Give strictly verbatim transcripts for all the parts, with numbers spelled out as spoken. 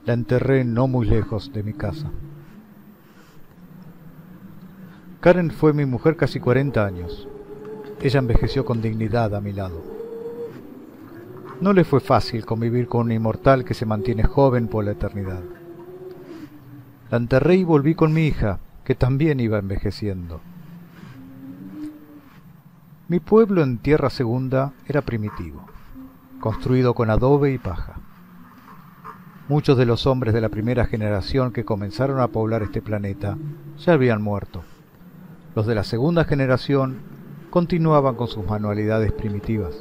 La enterré no muy lejos de mi casa. Karen fue mi mujer casi cuarenta años. Ella envejeció con dignidad a mi lado. No le fue fácil convivir con un inmortal que se mantiene joven por la eternidad. La enterré y volví con mi hija, que también iba envejeciendo. Mi pueblo en Tierra Segunda era primitivo, construido con adobe y paja. Muchos de los hombres de la primera generación que comenzaron a poblar este planeta ya habían muerto. Los de la segunda generación continuaban con sus manualidades primitivas.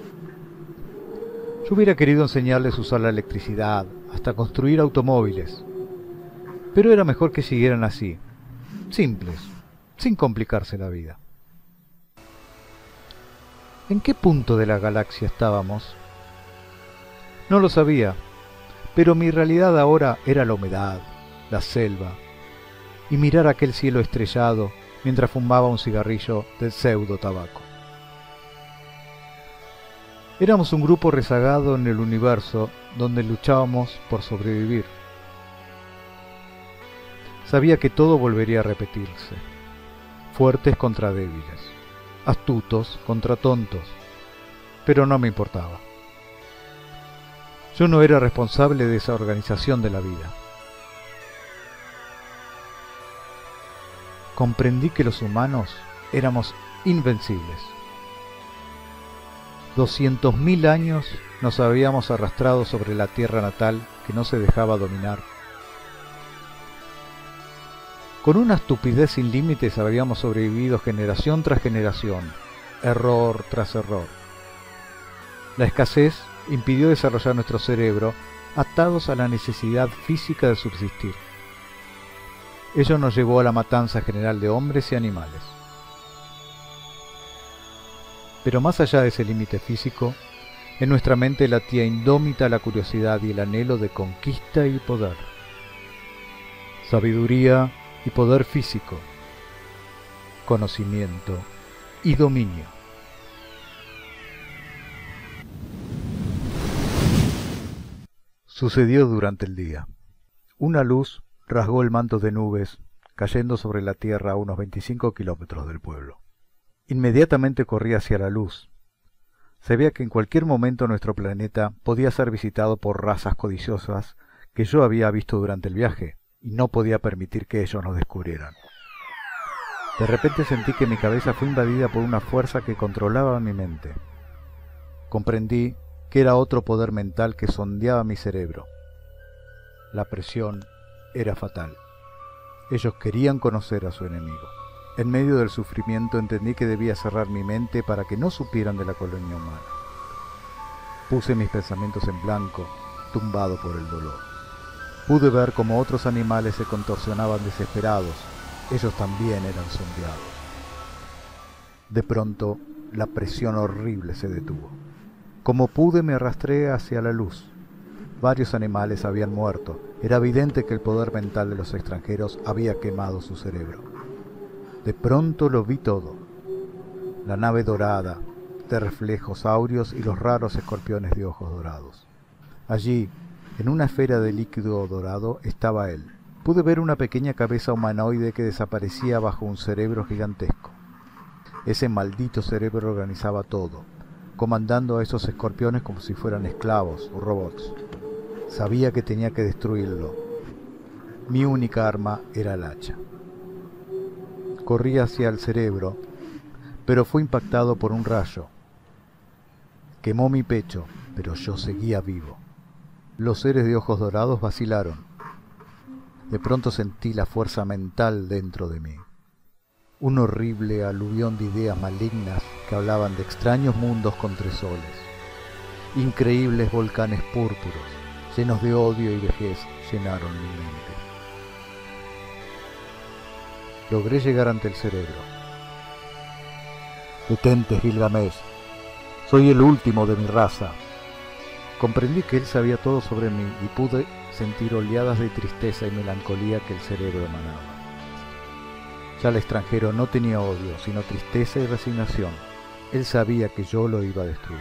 Yo hubiera querido enseñarles a usar la electricidad, hasta construir automóviles, pero era mejor que siguieran así, simples, sin complicarse la vida. ¿En qué punto de la galaxia estábamos? No lo sabía, pero mi realidad ahora era la humedad, la selva, y mirar aquel cielo estrellado mientras fumaba un cigarrillo de pseudo tabaco. Éramos un grupo rezagado en el universo donde luchábamos por sobrevivir. Sabía que todo volvería a repetirse, fuertes contra débiles, astutos contra tontos, pero no me importaba. Yo no era responsable de esa organización de la vida. Comprendí que los humanos éramos invencibles. Doscientos mil años nos habíamos arrastrado sobre la tierra natal que no se dejaba dominar. Con una estupidez sin límites habíamos sobrevivido generación tras generación, error tras error. La escasez impidió desarrollar nuestro cerebro atados a la necesidad física de subsistir. Ello nos llevó a la matanza general de hombres y animales. Pero más allá de ese límite físico, en nuestra mente latía indómita la curiosidad y el anhelo de conquista y poder. Sabiduría y poder físico, conocimiento y dominio. Sucedió durante el día. Una luz rasgó el manto de nubes, cayendo sobre la tierra a unos veinticinco kilómetros del pueblo. Inmediatamente corrí hacia la luz. Sabía que en cualquier momento nuestro planeta podía ser visitado por razas codiciosas que yo había visto durante el viaje, y no podía permitir que ellos nos descubrieran. De repente sentí que mi cabeza fue invadida por una fuerza que controlaba mi mente. Comprendí que era otro poder mental que sondeaba mi cerebro. La presión era fatal. Ellos querían conocer a su enemigo. En medio del sufrimiento entendí que debía cerrar mi mente para que no supieran de la colonia humana. Puse mis pensamientos en blanco, tumbado por el dolor. Pude ver cómo otros animales se contorsionaban desesperados. Ellos también eran sondeados. De pronto, la presión horrible se detuvo. Como pude, me arrastré hacia la luz. Varios animales habían muerto. Era evidente que el poder mental de los extranjeros había quemado su cerebro. De pronto lo vi todo. La nave dorada, de reflejos áureos y los raros escorpiones de ojos dorados. Allí, en una esfera de líquido dorado, estaba él. Pude ver una pequeña cabeza humanoide que desaparecía bajo un cerebro gigantesco. Ese maldito cerebro organizaba todo, comandando a esos escorpiones como si fueran esclavos o robots. Sabía que tenía que destruirlo. Mi única arma era el hacha. Corrí hacia el cerebro, pero fue impactado por un rayo. Quemó mi pecho, pero yo seguía vivo. Los seres de ojos dorados vacilaron. De pronto sentí la fuerza mental dentro de mí. Un horrible aluvión de ideas malignas que hablaban de extraños mundos con tres soles. Increíbles volcanes púrpuros, llenos de odio y vejez, llenaron mi mente. Logré llegar ante el cerebro. «Detente, Gilgamesh. Soy el último de mi raza». Comprendí que él sabía todo sobre mí y pude sentir oleadas de tristeza y melancolía que el cerebro emanaba. Ya el extranjero no tenía odio, sino tristeza y resignación. Él sabía que yo lo iba a destruir.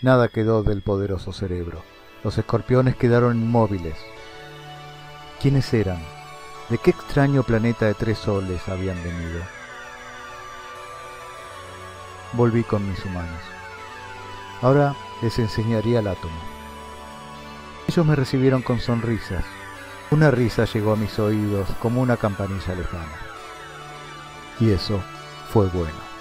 Nada quedó del poderoso cerebro. Los escorpiones quedaron inmóviles. ¿Quiénes eran? ¿De qué extraño planeta de tres soles habían venido? Volví con mis humanos. Ahora les enseñaría el átomo. Ellos me recibieron con sonrisas. Una risa llegó a mis oídos como una campanilla lejana. Y eso fue bueno.